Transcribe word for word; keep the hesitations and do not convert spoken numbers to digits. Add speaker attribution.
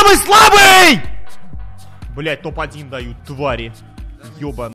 Speaker 1: самый слабый! Блять, топ один дают, твари. Ёбан.